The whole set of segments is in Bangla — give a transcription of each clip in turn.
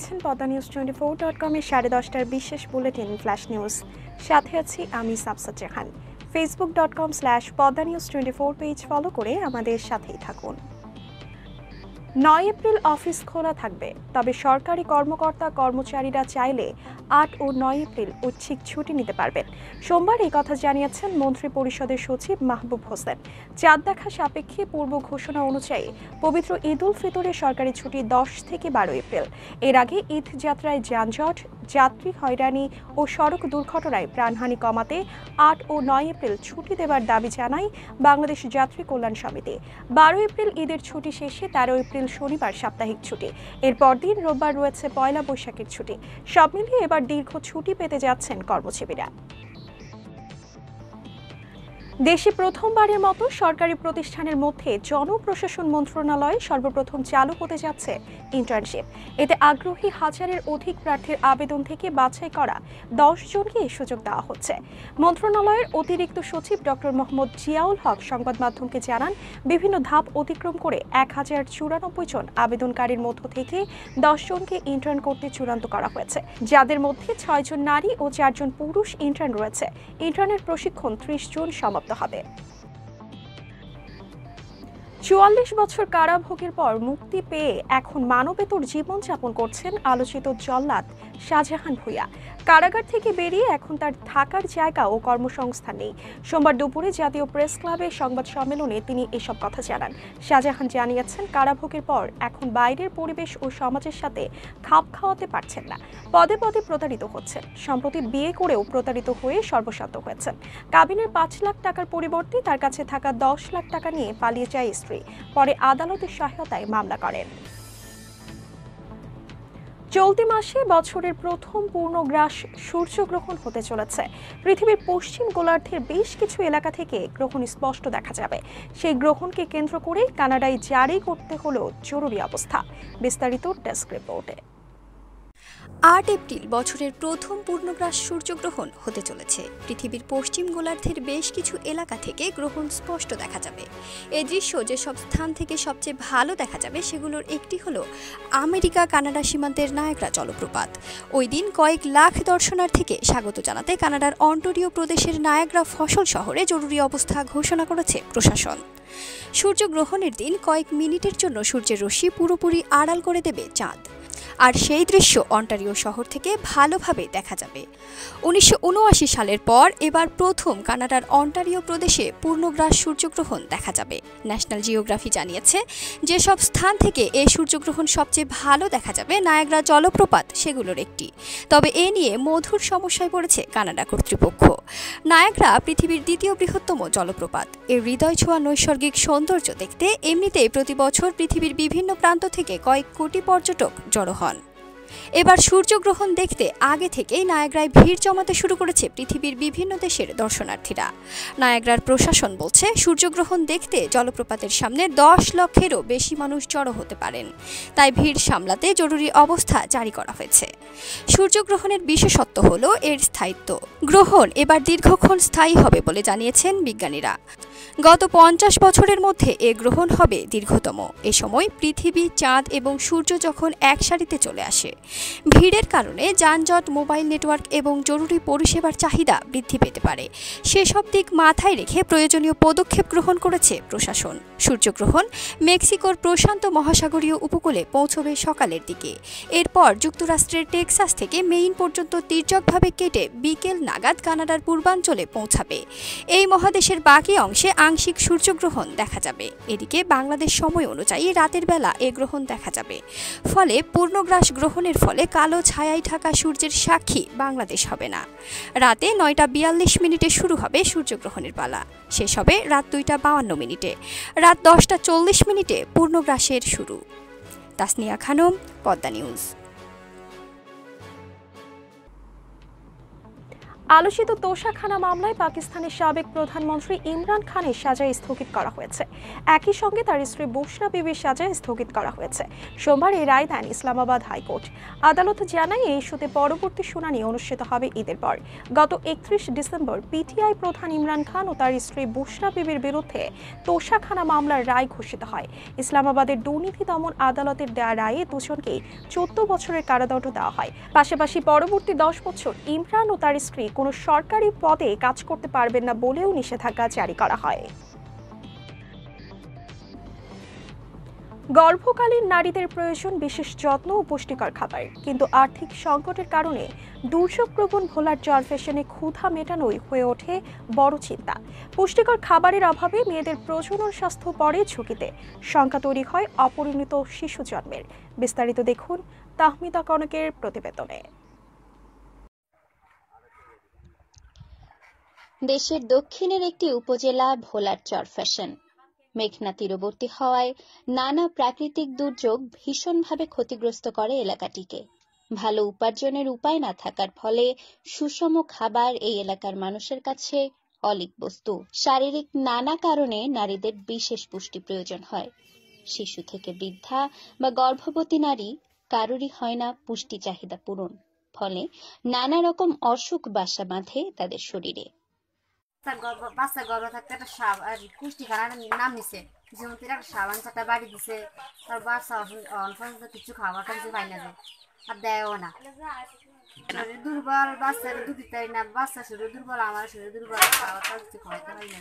দেখছেন পদ্মা নিউজ 24.com এর 10:30টার বিশেষ বুলেটিন ফ্ল্যাশ নিউজ। সাথে আছি আমি সাবসা জাহান। facebook.com/padmanews24 পেজ ফলো করে আমাদের সাথেই থাকুন। 9 এপ্রিল অফিস খোলা থাকবে, তবে সরকারি কর্মকর্তা কর্মচারীরা চাইলে 8 ও 9 এপ্রিল ঐচ্ছিক ছুটি নিতে পারবেন। সোমবার এই কথা জানিয়েছেন মন্ত্রী পরিষদের সচিব মাহবুব হোসেন। চাঁদ দেখা সাপেক্ষে পূর্ব ঘোষণা অনুযায়ী পবিত্র ঈদ উল ফিতরের সরকারি ছুটি 10 থেকে 12 এপ্রিল। এর আগে ঈদ যাত্রায় যানজট, যাত্রী হয়রানি ও সড়ক দুর্ঘটনায় প্রাণহানি কমাতে 8 ও 9 এপ্রিল ছুটি দেওয়ার দাবি জানায় বাংলাদেশ যাত্রী কল্যাণ সমিতি। 12 এপ্রিল ঈদের ছুটি শেষে 13 এপ্রিল শনিবার সাপ্তাহিক ছুটি। এরপর দিন রোববার রয়েছে পয়লা বৈশাখের ছুটি। সব মিলিয়ে এবার দীর্ঘ ছুটি পেতে যাচ্ছেন কর্মজীবীরা। দেশে প্রথমবারের মতো সরকারি প্রতিষ্ঠানের মধ্যে জনপ্রশাসন মন্ত্রণালয়ে সর্বপ্রথম চালু হতে যাচ্ছে ইন্টার্নশিপ। এতে আগ্রহী হাজারের অধিক প্রার্থীর আবেদন থেকে বাছাই করা 10 জনকে এই সুযোগ দেওয়া হচ্ছে। মন্ত্রণালয়ের অতিরিক্ত সচিব ডক্টর মোহাম্মদ জিয়াউল হক সংবাদ মাধ্যমকে জানান, বিভিন্ন ধাপ অতিক্রম করে 1094 জন আবেদনকারীর মধ্য থেকে 10 জনকে ইন্টার্ন করতে চূড়ান্ত করা হয়েছে, যাদের মধ্যে 6 জন নারী ও 4 জন পুরুষ ইন্টার্ন রয়েছে। ইন্টার্নের প্রশিক্ষণ 30 জন সমাপ্ত হবে। 44 বছর কারাভোগের পর মুক্তি পেয়ে এখন মানবেতর জীবনযাপন করছেন আলোচিত জল্লাদ শাহজাহান ভূঁইয়া। কারাগার থেকে বেরিয়ে এখন তার থাকার জায়গা ও কর্মসংস্থান নেই। সোমবার দুপুরে জাতীয় প্রেস ক্লাবে সংবাদ সম্মেলনে তিনি এসব কথা জানান। শাহজাহান জানিয়েছেন, কারাভোগের পর এখন বাইরের পরিবেশ ও সমাজের সাথে খাপ খাওয়াতে পারছেন না। পদে পদে প্রতারিত হচ্ছেন। সম্প্রতি বিয়ে করেও প্রতারিত হয়ে সর্বশান্ত হয়েছেন। কাবিনের 5 লাখ টাকার পরিবর্তে তার কাছে থাকা 10 লাখ টাকা নিয়ে পালিয়ে যায় স্ত্রী। পরে আদালতের সহায়তায় মামলা করেন। চলতি মাসে বছরের প্রথম পূর্ণগ্রাস সূর্যগ্রহণ হতে চলেছে। পৃথিবীর পশ্চিম গোলার্ধের বেশ কিছু এলাকা থেকে গ্রহণ স্পষ্ট দেখা যাবে। সেই গ্রহণকে কেন্দ্র করে কানাডায় জারি করতে হলো জরুরি অবস্থা। বিস্তারিত ডেস্ক রিপোর্টে। 8 এপ্রিল বছরের প্রথম পূর্ণগ্রাস সূর্যগ্রহণ হতে চলেছে। পৃথিবীর পশ্চিম গোলার্ধের বেশ কিছু এলাকা থেকে গ্রহণ স্পষ্ট দেখা যাবে। এই দৃশ্য যেসব স্থান থেকে সবচেয়ে ভালো দেখা যাবে সেগুলোর একটি হলো আমেরিকা কানাডা সীমান্তের নায়াগ্রা জলপ্রপাত। ওই দিন কয়েক লাখ দর্শনার্থীকে স্বাগত জানাতে কানাডার অন্টারিও প্রদেশের নায়াগ্রা ফসল শহরে জরুরি অবস্থা ঘোষণা করেছে প্রশাসন। সূর্যগ্রহণের দিন কয়েক মিনিটের জন্য সূর্যের রশ্মি পুরোপুরি আড়াল করে দেবে চাঁদ, আর সেই দৃশ্য অন্টারিও শহর থেকে ভালোভাবে দেখা যাবে। 1979 সালের পর এবার প্রথম কানাডার অন্টারিও প্রদেশে পূর্ণগ্রাস সূর্যগ্রহণ দেখা যাবে। ন্যাশনাল জিওগ্রাফি জানিয়েছে, যেসব স্থান থেকে এই সূর্যগ্রহণ সবচেয়ে ভালো দেখা যাবে নায়াগ্রা জলপ্রপাত সেগুলোর একটি। তবে এ নিয়ে মধুর সমস্যায় পড়েছে কানাডা কর্তৃপক্ষ। নায়াগ্রা পৃথিবীর দ্বিতীয় বৃহত্তম জলপ্রপাত। এর হৃদয় ছোঁয়া নৈসর্গিক সৌন্দর্য দেখতে এমনিতেই প্রতি বছর পৃথিবীর বিভিন্ন প্রান্ত থেকে কয়েক কোটি পর্যটক জড়ো হন। এবার সূর্যগ্রহণ দেখতে আগে থেকেই নায়াগ্রায় ভিড় জমাতে শুরু করেছে পৃথিবীর বিভিন্ন দেশের দর্শনার্থীরা। নায়াগ্রার প্রশাসন বলছে, সূর্যগ্রহণ দেখতে জলপ্রপাতের সামনে 10 লক্ষেরও বেশি মানুষ জড়ো হতে পারেন। তাই ভিড় সামলাতে জরুরি অবস্থা জারি করা হয়েছে। সূর্যগ্রহণের বিশেষত্ব হলো এর স্থায়িত্ব। গ্রহণ এবার দীর্ঘক্ষণ স্থায়ী হবে বলে জানিয়েছেন বিজ্ঞানীরা। গত 50 বছরের মধ্যে এ গ্রহণ হবে দীর্ঘতম। এ সময় পৃথিবী, চাঁদ এবং সূর্য যখন এক সারিতে চলে আসে। ভিড়ের কারণে যানজট, মোবাইল নেটওয়ার্ক এবং জরুরি পরিষেবার চাহিদা বৃদ্ধি পেতে পারে। সেসব দিক মাথায় রেখে প্রয়োজনীয় পদক্ষেপ গ্রহণ করেছে প্রশাসন। সূর্যগ্রহণ মেক্সিকোর প্রশান্ত মহাসাগরীয় উপকূলে পৌঁছবে সকালের দিকে। এরপর যুক্তরাষ্ট্রের টেক্সাস থেকে মেইন পর্যন্ত তির্যকভাবে কেটে বিকেল নাগাদ কানাডার পূর্বাঞ্চলে পৌঁছাবে। এই মহাদেশের বাকি অংশে আংশিক সূর্যগ্রহণ দেখা যাবে। এদিকে বাংলাদেশ সময় অনুযায়ী রাতের বেলা এ গ্রহণ দেখা যাবে। ফলে পূর্ণগ্রাস গ্রহণের ফলে কালো ছায়ায় ঢাকা সূর্যের সাক্ষী বাংলাদেশ হবে না। রাতে 9:42 শুরু হবে সূর্যগ্রহণের পালা, শেষ হবে রাত 2:52। রাত 10:40 পূর্ণগ্রাসের শুরু। তাসনিয়া খানম, পদ্মা নিউজ। আলোচিত তোষাখানা মামলায় পাকিস্তানের সাবেক প্রধানমন্ত্রী ইমরান খানের সাজা স্থগিত করা হয়েছে। একই সঙ্গে তার স্ত্রী বুশরা বিবির সাজা স্থগিত করা হয়েছে। সোমবার এই রায় দেন ইসলামাবাদ হাইকোর্ট। আদালত জানায় এই ইস্যুতে পরবর্তী শুনানি অনুষ্ঠিত হবে ঈদের পর। গত 31 ডিসেম্বর পিটিআই প্রধান ইমরান খান ও তার স্ত্রী বুশরা বিবির বিরুদ্ধে তোষাখানা মামলার রায় ঘোষিত হয়। ইসলামাবাদের দুর্নীতি দমন আদালতের দেয়া রায়ে দুজনকেই 14 বছরের কারাদণ্ড দেওয়া হয়। পাশাপাশি পরবর্তী 10 বছর ইমরান ও তার স্ত্রী কোনো সরকারি পদে কাজ করতে পারবেন না বলেও নিষেধাজ্ঞা জারি করা হয়। গর্ভকালীন নারীদের প্রয়োজন বিশেষ যত্ন ও পুষ্টিকর খাবার, কিন্তু আর্থিক সংকটের কারণে দুর্যোগপ্রবণ ভোলার চরফ্যাশনে ক্ষুধা মেটানোই হয়ে ওঠে বড় চিন্তা। পুষ্টিকর খাবারের অভাবে মেয়েদের প্রজনন স্বাস্থ্য পড়ে ঝুঁকিতে। শঙ্কা তৈরি হয় অপরিণত শিশু জন্মের। বিস্তারিত দেখুন তাহমিদা কনকের প্রতিবেদনে। দেশের দক্ষিণের একটি উপজেলা ভোলার চরফ্যাশন। মেঘনা তীরবর্তী হওয়ায় নানা প্রাকৃতিক দুর্যোগ ভীষণভাবে ক্ষতিগ্রস্ত করে এলাকাটিকে। ভালো উপার্জনের উপায় না থাকার ফলে সুষম খাবার এই এলাকার মানুষের কাছে অলীক বস্তু। শারীরিক নানা কারণে নারীদের বিশেষ পুষ্টি প্রয়োজন হয়। শিশু থেকে বৃদ্ধা বা গর্ভবতী নারী কারোরই হয় না পুষ্টি চাহিদা পূরণ, ফলে নানা রকম অসুখ বাসা বাঁধে তাদের শরীরে। বাচ্চা গর্ভ থাকতে একটা পুষ্টি খানার নাম নিছে, যেমন একটা সাবান চারটা বাড়ি দিছে, তার বাচ্চা কিছু খাবার কিছু পাই না যায় আর দেয়ও না। শরীর দুর্বল, বাচ্চার দুধ দিতে পারি না, বাচ্চা শরীর দুর্বল, আমার শরীর দুর্বল, খাবার কিছু খাওয়াতে পারি না।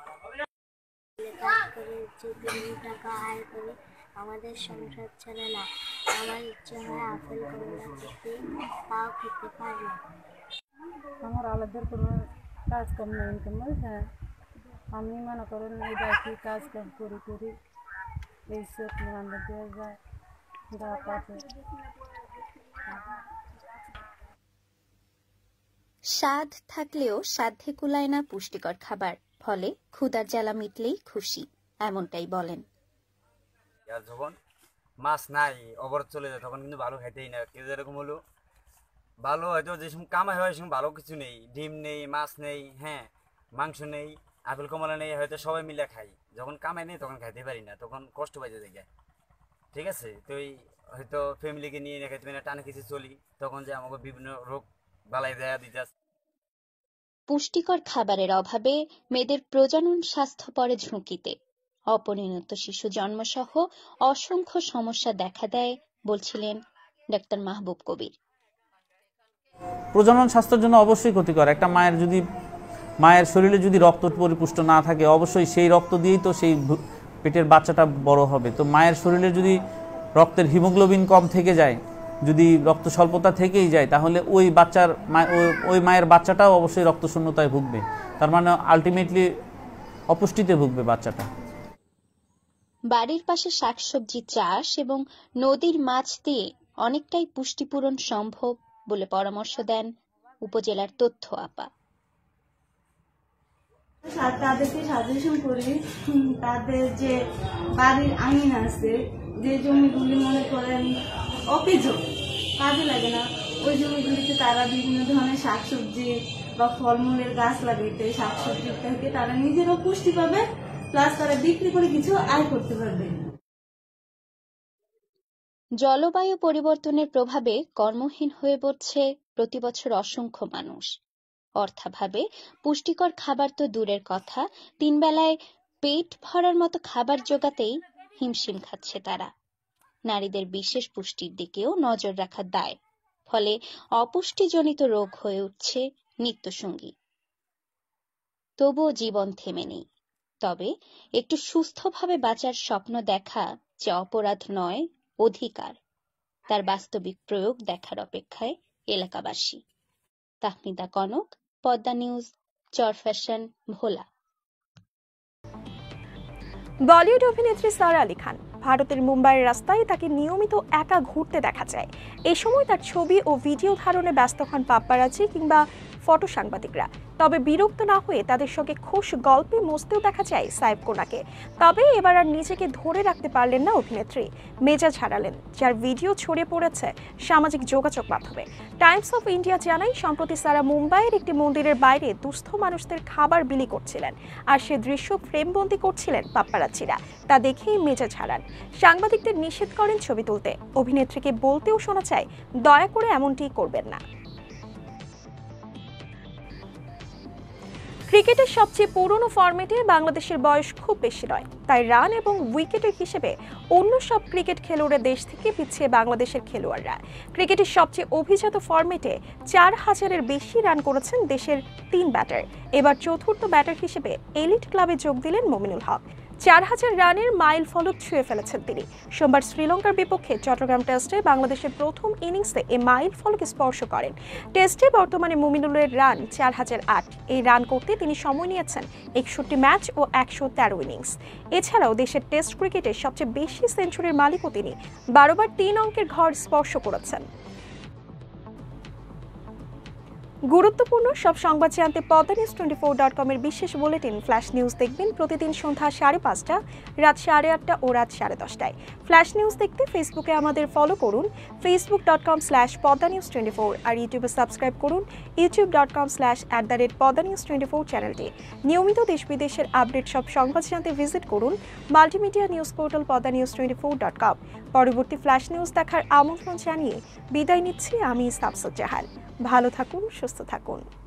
কাজ করে 2 টাকা আয় করে আমাদের সংসার চলে না। আমার ইচ্ছে হয় আপেল কমলা খেতে, তাও খেতে পারি না। আমার আলাদার কোনো কাজ কাম নেই, ইনকাম হ্যাঁ আমি মনে করেন এই দেখি কাজ কাম করি এইসব রান্না দেওয়া যায় যা পাতে। স্বাদ থাকলেও সাধ্যে কুলায় না পুষ্টিকর খাবার, ফলে ক্ষুধার জ্বালা মিটলেই খুশি, এমনটাই বলেন। যখন মাছ নাই অবরোধ চলে যায় তখন কিন্তু ভালো খাইতেই না। কেউ যেরকম হলো ভালো হয়তো যে সময় কামাই হয় সেরকম ভালো কিছু নেই, ডিম নেই, মাছ নেই, হ্যাঁ মাংস নেই, আপেল কমলা নেই, হয়তো সবাই মিলে খাই। যখন কামাই নেই তখন খাইতে পারি না, তখন কষ্ট পাইতে যায়। ঠিক আছে, তো এই হয়তো ফ্যামিলিকে নিয়ে খাইতে পারি না, টানে কিছু চলি, তখন যে আমাকে বিভিন্ন রোগ বালাই দেয়া দিতে। পুষ্টিকর খাবারের অভাবে মেয়েদের প্রজনন স্বাস্থ্য পড়ে ঝুঁকিতে। অপরিণত শিশু জন্মসহ অসংখ্য সমস্যা দেখা দেয় বলছিলেন ডাক্তার মাহবুব কবির। প্রজনন স্বাস্থ্যের জন্য অবশ্যই ক্ষতিকর। একটা মায়ের শরীরে যদি রক্ত পরিপুষ্ট না থাকে, অবশ্যই সেই রক্ত দিয়েই তো সেই পেটের বাচ্চাটা বড় হবে। তো মায়ের শরীরে যদি রক্তের হিমোগ্লোবিন কম থেকে যায়, যদি রক্ত স্বল্পতা থেকেই যায়, তাহলে ওই মায়ের বাচ্চাটাও অবশ্যই রক্তশূন্যতায় ভুগবে। তার মানে আলটিমেটলি অপুষ্টিতে ভুগবে বাচ্চাটা। বাড়ির পাশে শাকসবজি চাষ এবং নদীর মাছ দিয়ে অনেকটাই পুষ্টিপূরণ সম্ভব বলে পরামর্শ দেন উপজেলার তথ্য আপা। তাদেরকে সাজেশন করি, তাদের যে বাড়ির আইন আছে, যে জমিগুলি মনে করেন অকেজো কাজে লাগে না, ওই জমিগুলিতে তারা বিভিন্ন ধরনের শাকসবজি বা ফলমূলের গাছ লাগাইতে, শাকসবজি থেকে তারা নিজেরও পুষ্টি পাবে, প্লাস তারা বিক্রি করে কিছু আয় করতে পারবে। জলবায়ু পরিবর্তনের প্রভাবে কর্মহীন হয়ে পড়ছে প্রতি বছর অসংখ্য মানুষ। অর্থাভাবে পুষ্টিকর খাবার তো দূরের কথা, 3 বেলায় পেট ভরার মতো খাবার জোগাতেই হিমশিম খাচ্ছে তারা। নারীদের বিশেষ পুষ্টির দিকেও নজর রাখার দায়, ফলে অপুষ্টিজনিত রোগ হয়ে উঠছে নিত্যসঙ্গী। তবুও জীবন থেমে নেই। তবে একটু সুস্থভাবে বাঁচার স্বপ্ন দেখা যে অপরাধ নয়, অধিকার, তার বাস্তবিক প্রয়োগ দেখার অপেক্ষায় এলাকাবাসী। তাহমিদা কনক, পদ্মা নিউজ, চরফ্যাশন, ভোলা। বলিউড অভিনেত্রী সারা আলী খান ভারতের মুম্বাইয়ের রাস্তায় তাকে নিয়মিত একা ঘুরতে দেখা যায়। এই সময় তার ছবি ও ভিডিও ধারণে ব্যস্ত হন পাপ্পারাজি কিংবা ফটো সাংবাদিকরা। তবে বিরক্ত না হয়ে তাদের সঙ্গে খোশ গল্পে মস্তেও দেখা যায় সাইফ কোনাকে। তবে এবার আর নিজেকে ধরে রাখতে পারলেন না অভিনেত্রী, মেজাজ হারালেন, যার ভিডিও ছড়িয়ে পড়েছে সামাজিক যোগাযোগ মাধ্যমে। টাইমস অফ ইন্ডিয়া জানায়, সম্প্রতি সারা মুম্বাইয়ের একটি মন্দিরের বাইরে দুস্থ মানুষদের খাবার বিলি করছিলেন, আর সে দৃশ্য ফ্রেমবন্দি করছিলেন পাপ্পারাজ্জিরা। তা দেখেই মেজাজ হারান। সাংবাদিকদের নিষেধ করেন ছবি তুলতে। অভিনেত্রীকে বলতেও শোনা যায়, দয়া করে এমনটি করবেন না। ক্রিকেটের সবচেয়ে পুরনো ফরম্যাটে বাংলাদেশের বয়স খুব বেশি নয়, তাই রান এবং উইকেটের হিসেবে অন্য সব ক্রিকেট খেলোয়াড়ের দেশ থেকে পিছিয়ে বাংলাদেশের খেলোয়াড়রা। ক্রিকেটের সবচেয়ে অভিজাত ফরম্যাটে 4000-এর বেশি রান করেছেন দেশের 3 ব্যাটার। এবার চতুর্থ ব্যাটার হিসেবে এলিট ক্লাবে যোগ দিলেন মুমিনুল হক। 4000 রানের মাইল ফলক ছুঁয়ে ফেলেছেন তিনি। সোমবার শ্রীলঙ্কার বিপক্ষে চট্টগ্রাম টেস্টে বাংলাদেশের প্রথম ইনিংসে এই মাইল ফলক স্পর্শ করেন। টেস্টে বর্তমানে মুমিনুলের রান 4008। এই রান করতে তিনি সময় নিয়েছেন 61 ম্যাচ ও 113 ইনিংস। এছাড়াও দেশের টেস্ট ক্রিকেটে সবচেয়ে বেশি সেঞ্চুরির মালিকও তিনি। 12 বার 3 অঙ্কের ঘর স্পর্শ করেছেন। গুরুত্বপূর্ণ সব সংবাদ জানতে padmanews24.com এর বিশেষ বুলেটিন ফ্ল্যাশ নিউজ দেখবেন প্রতিদিন সন্ধ্যা 5:30, রাত 8:30 ও রাত 10:30টায়। ফ্ল্যাশ নিউজ দেখতে ফেসবুকে আমাদের ফলো করুন facebook.com/padmanews24 আর ইউটিউবে সাবস্ক্রাইব করুন youtube.com/@padmanews24 চ্যানেলটি। নিয়মিত দেশ বিদেশের আপডেট সব সংবাদ জানতে ভিজিট করুন মাল্টিমিডিয়া নিউজ পোর্টাল padmanews24.com। পরবর্তী ফ্ল্যাশ নিউজ দেখার আমন্ত্রণ জানিয়ে বিদায় নিচ্ছি আমি সাবসুত জাহান। ভালো থাকুন, সুস্থ থাকুন।